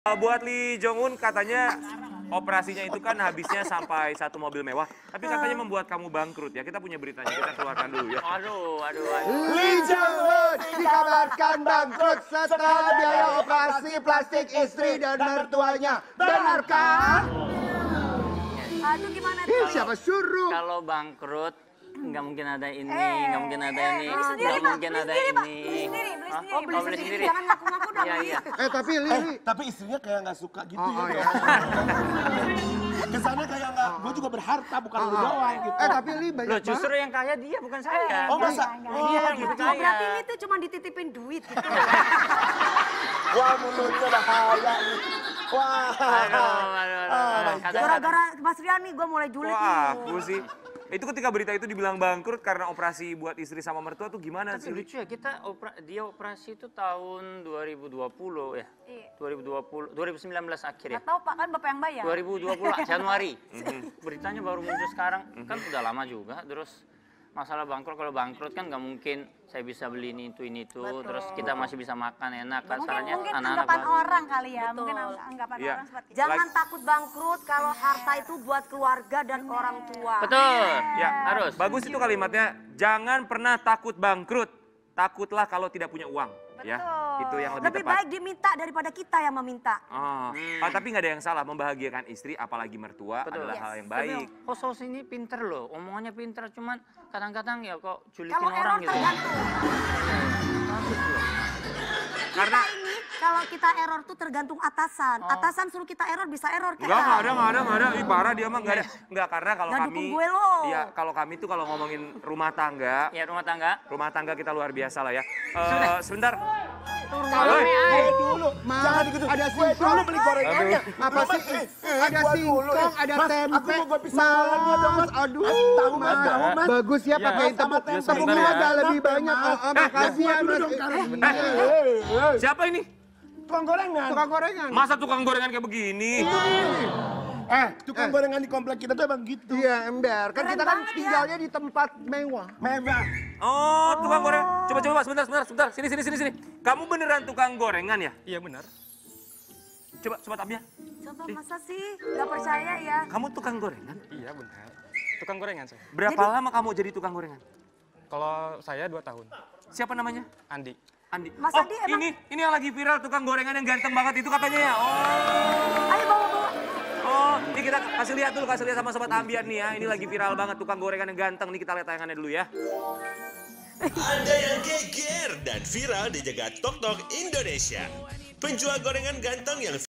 Buat Lee Jong Un katanya operasinya itu kan habisnya sampai 1 mobil mewah. Tapi katanya membuat kamu bangkrut ya. Kita punya beritanya, kita keluarkan dulu ya. Aduh. Lee Jong Un dikabarkan bangkrut setelah biaya operasi plastik istri dan mertuanya. Benarkah? Aduh gimana Siapa suruh? Kalau bangkrut nggak mungkin ada ini, nggak mungkin ada ini, nggak mungkin ada ini. Beli sendiri. Jangan ngaku-ngaku dong. Iya. Tapi Lee. Tapi istrinya kayak nggak suka gitu ya. Ya. Kesannya kayak nggak, gue juga berharta bukan lu doang gitu. Tapi Lee banyak Loh, banget. justru yang kaya dia bukan saya. Oh masa? Iya, gitu Oh, berarti ini tuh cuma dititipin duit gitu. Wah mulutnya bahaya nih. Wah. Aduh. Gara-gara Mas Rian nih gue mulai julid Wah, nih. aku sih. Itu ketika berita itu dibilang bangkrut karena operasi buat istri sama mertua tuh gimana Tapi sih? lucu ya, dia operasi itu tahun 2020 ya. Iya. 2019 akhir ya. Gak tau Pak, kan Bapak yang bayar. 2020 Januari. Beritanya baru muncul sekarang. Kan udah lama juga. Terus masalah bangkrut, kalau bangkrut kan nggak mungkin saya bisa beli ini itu. Terus kita masih bisa makan enak. Kasarnya Mungkin anak-anak anggapan bangkrut. orang kali ya. Betul. Mungkin anggapan Iya. orang seperti itu. Jangan Like- takut bangkrut kalau harta itu buat keluarga dan orang tua. Betul. Ya, Harus. bagus itu kalimatnya. Jangan pernah takut bangkrut. Takutlah kalau tidak punya uang. Ya, itu yang lebih Lebih tepat. baik diminta daripada kita yang meminta. Tapi nggak ada yang salah membahagiakan istri, apalagi mertua Betul. adalah hal yang baik. Host ini pinter loh, omongannya pinter, cuman kadang-kadang ya kok julitin Kalau orang error gitu. tergantung. Bagus loh. Karena Kita ini kalau kita error tuh tergantung atasan. Atasan suruh kita error bisa error kita. nggak ada. Ih, parah dia mah nggak ada. Nggak, karena kalau Nggak kami, dukung gue lo. Iya, kalau kami tuh kalau ngomongin rumah tangga, Ya rumah tangga. kita luar biasa lah ya. Sebentar. Kalau dulu, jangan gitu. Ada Gue singkong. dulu beli gorengannya. Apa sih? Ada singkong, ada Mas, tempe. aku mau gue pisah gorengannya dong, Mas. Aduh, Tahu, Mas, tahu, Mas. Bagus ya pakai Mas, sama tepung. tempe. Tepungnya Sebentar ya. agak lebih banyak. Makasih ya, Mas. Siapa ini? Tukang gorengan. Tukang gorengan. Masa tukang gorengan kayak begini? Tukang gorengan di komplek kita tuh emang gitu. Iya, ember. Kan Keren kita kan banget ya. tinggalnya di tempat mewah. Mewah. Oh, tukang gorengan. Coba, sebentar. Sini. Kamu beneran tukang gorengan ya? Iya benar. Coba Tabia. Coba masa sih? Gak percaya ya? Kamu tukang gorengan? Iya benar. Tukang gorengan saya. Berapa lama kamu jadi tukang gorengan? Kalau saya 2 tahun. Siapa namanya? Andi. Andi. Mas Oh, Andi emang- ini yang lagi viral tukang gorengan yang ganteng banget itu katanya ya. Ayo bawa. Oh, ini kita kasih lihat sama sobat Ambiar nih ya. Ini lagi viral banget tukang gorengan yang ganteng. Nih kita lihat tayangannya dulu ya. Ada yang geger dan viral di jagat TikTok Indonesia. Penjual gorengan ganteng yang